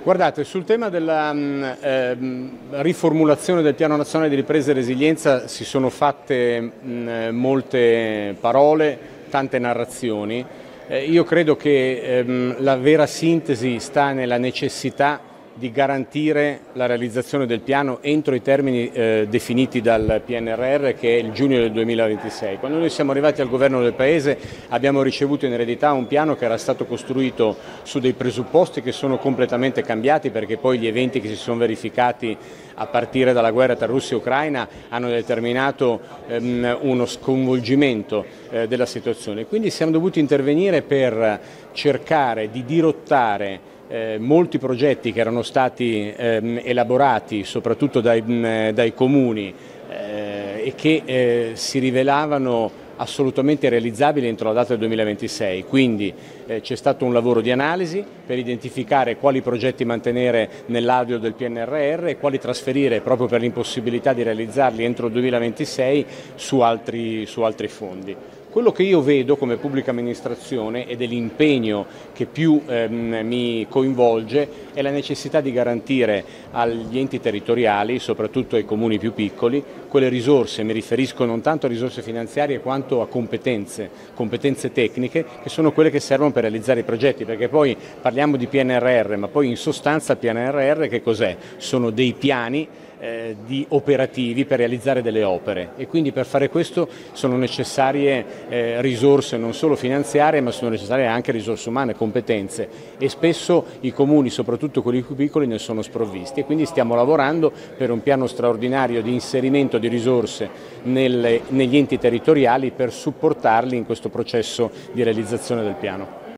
Guardate, sul tema della riformulazione del Piano Nazionale di Ripresa e Resilienza si sono fatte molte parole, tante narrazioni. Io credo che la vera sintesi sta nella necessità di garantire la realizzazione del piano entro i termini definiti dal PNRR, che è il giugno del 2026. Quando noi siamo arrivati al governo del Paese abbiamo ricevuto in eredità un piano che era stato costruito su dei presupposti che sono completamente cambiati, perché poi gli eventi che si sono verificati a partire dalla guerra tra Russia e Ucraina hanno determinato uno sconvolgimento della situazione. Quindi siamo dovuti intervenire per cercare di dirottare molti progetti che erano stati elaborati soprattutto dai comuni e che si rivelavano assolutamente realizzabili entro la data del 2026, quindi c'è stato un lavoro di analisi per identificare quali progetti mantenere nell'alveo del PNRR e quali trasferire proprio per l'impossibilità di realizzarli entro il 2026 su altri fondi. Quello che io vedo come pubblica amministrazione ed è l'impegno che più mi coinvolge è la necessità di garantire agli enti territoriali, soprattutto ai comuni più piccoli, quelle risorse, mi riferisco non tanto a risorse finanziarie quanto a competenze tecniche, che sono quelle che servono per realizzare i progetti, perché poi parliamo di PNRR, ma poi in sostanza il PNRR che cos'è? Sono dei piani di operativi per realizzare delle opere e quindi per fare questo sono necessarie risorse non solo finanziarie, ma sono necessarie anche risorse umane, competenze, e spesso i comuni, soprattutto quelli più piccoli, ne sono sprovvisti, e quindi stiamo lavorando per un piano straordinario di inserimento di risorse negli enti territoriali per supportarli in questo processo di realizzazione del piano.